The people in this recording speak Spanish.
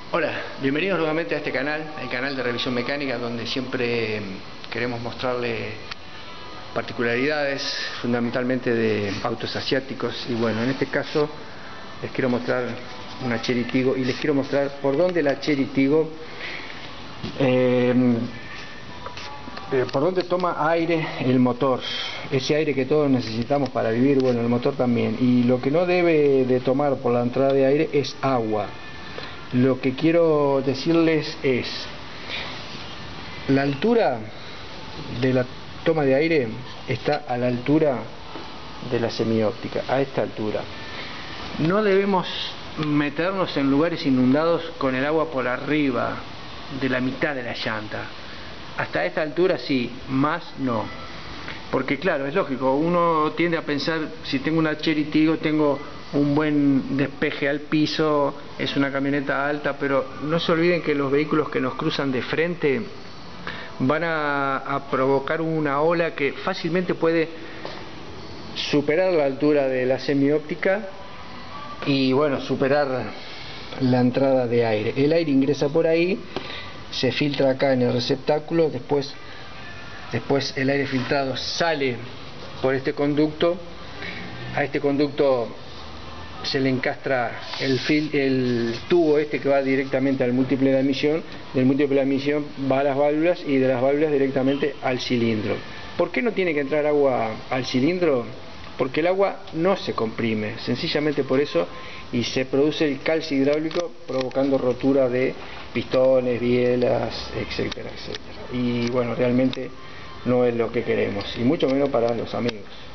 Hola, bienvenidos nuevamente a este canal, el canal de revisión mecánica, donde siempre queremos mostrarle particularidades, fundamentalmente de autos asiáticos. Y bueno, en este caso les quiero mostrar una Chery Tiggo y les quiero mostrar por dónde la Chery Tiggo, por dónde toma aire el motor, ese aire que todos necesitamos para vivir. Bueno, el motor también, y lo que no debe de tomar por la entrada de aire es agua. Lo que quiero decirles es, la altura de la toma de aire está a la altura de la semióptica, a esta altura. No debemos meternos en lugares inundados con el agua por arriba de la mitad de la llanta. Hasta esta altura sí, más no. Porque claro, es lógico, uno tiende a pensar, si tengo una Chery Tiggo, tengo un buen despeje al piso, es una camioneta alta, pero no se olviden que los vehículos que nos cruzan de frente van a provocar una ola que fácilmente puede superar la altura de la semióptica y bueno, superar la entrada de aire. El aire ingresa por ahí, se filtra acá en el receptáculo, después el aire filtrado sale por este conducto. A este conducto se le encastra el tubo este que va directamente al múltiple de admisión. Del múltiple de admisión va a las válvulas y de las válvulas directamente al cilindro. ¿Por qué no tiene que entrar agua al cilindro? Porque el agua no se comprime, sencillamente por eso, y se produce el calcio hidráulico provocando rotura de pistones, bielas, etcétera, etcétera. Y bueno, realmente no es lo que queremos, y mucho menos para los amigos.